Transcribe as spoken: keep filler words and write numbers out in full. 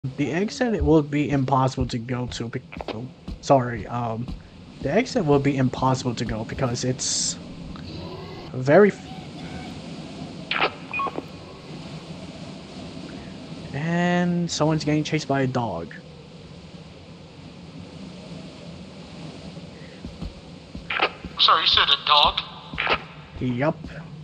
The exit it will be impossible to go to. Be oh, sorry, um, the exit will be impossible to go because it's very. F and someone's getting chased by a dog. Sorry, you said a dog? Yup.